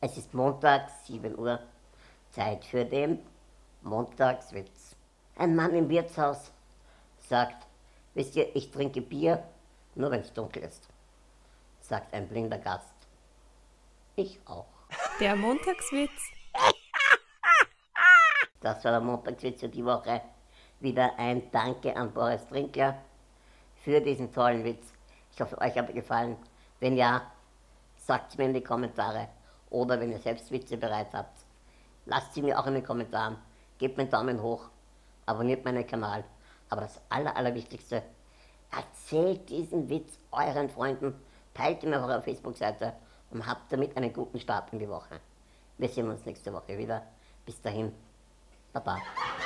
Es ist Montag, 7 Uhr. Zeit für den Montagswitz. Ein Mann im Wirtshaus sagt, wisst ihr, ich trinke Bier, nur wenn es dunkel ist. Sagt ein blinder Gast. Ich auch. Der Montagswitz. Das war der Montagswitz für die Woche. Wieder ein Danke an Boris Trinkler für diesen tollen Witz. Ich hoffe, euch hat er gefallen. Wenn ja, sagt es mir in die Kommentare. Oder wenn ihr selbst Witze bereit habt, lasst sie mir auch in den Kommentaren. Gebt mir einen Daumen hoch, abonniert meinen Kanal. Aber das Allerwichtigste, erzählt diesen Witz euren Freunden, teilt ihn auf eurer Facebook-Seite und habt damit einen guten Start in die Woche. Wir sehen uns nächste Woche wieder. Bis dahin, Baba.